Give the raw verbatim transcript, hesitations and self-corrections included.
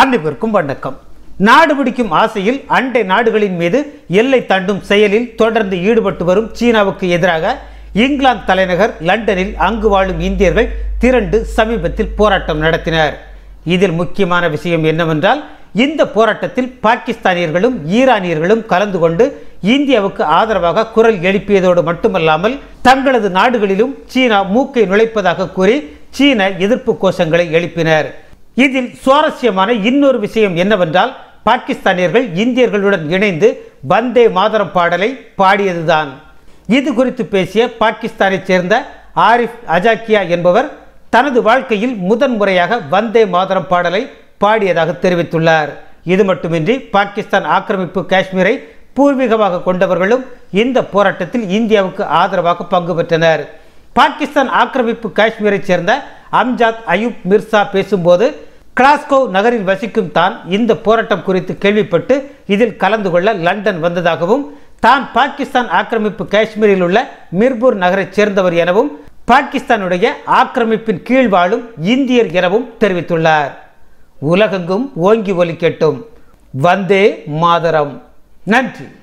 அனைவருக்கும் வணக்கம். நாடு பிடிக்கும் ஆசையில் அண்டை நாடுகளின் மீது எல்லை தாண்டும் செயலில் தொடர்ந்து ஈடுபட்டு வரும் சீனாவுக்கு எதிராக இங்கிலாந்து தலைநகர் லண்டனில் அங்கு வாழும் இந்தியர்கள் திரண்டு சமீபத்தில் போராட்டம் நடத்தினர். இதில் முக்கியமான விஷயம் என்னவென்றால், இந்த போராட்டத்தில் பாகிஸ்தானியர்களும் ஈரானியர்களும் கலந்து கொண்டு இந்தியாவுக்கு ஆதரவாக குரல் எழுப்பியதோடு மட்டுமல்லாமல் தங்களது நாடுகளிலும் சீனா மூக்கை நுழைப்பதாக கூறி சீன எதிர்ப்பு கோஷங்களை எழுப்பினர். இதில் சுவாரஸ்யமான இன்னொரு விஷயம் என்னவென்றால், பாகிஸ்தானியர்கள் இந்தியர்களுடன் இணைந்து வந்தே மாதரம் பாடலை பாடியதுதான். இது குறித்து பேசிய பாகிஸ்தானை சேர்ந்த ஆரிஃப் அஜாக்கியா என்பவர் தனது வாழ்க்கையில் முதன் முறையாக வந்தே மாதரம் பாடலை பாடியதாக தெரிவித்துள்ளார். இது மட்டுமின்றி பாகிஸ்தான் ஆக்கிரமிப்பு காஷ்மீரை பூர்வீகமாக கொண்டவர்களும் இந்த போராட்டத்தில் இந்தியாவுக்கு ஆதரவாக பங்கு பெற்றனர். பாகிஸ்தான் ஆக்கிரமிப்பு காஷ்மீரை சேர்ந்த அம்ஜாத் அயூப் மிர்சா பேசும்போது, கிளாஸ்கோ நகரில் வசிக்கும் தான் இந்த போராட்டம் குறித்து கேள்விப்பட்டு இதில் கலந்து கொள்ள லண்டன் வந்ததாகவும், தான் பாகிஸ்தான் ஆக்கிரமிப்பு காஷ்மீரில் உள்ள மிர்பூர் நகரைச் சேர்ந்தவர் எனவும் பாகிஸ்தானுடைய ஆக்கிரமிப்பின் கீழ் வாழும் இந்தியர் எனவும் தெரிவித்துள்ளார். உலகெங்கும் ஓங்கி ஒலிக்கட்டும் வந்தே மாதரம். நன்றி.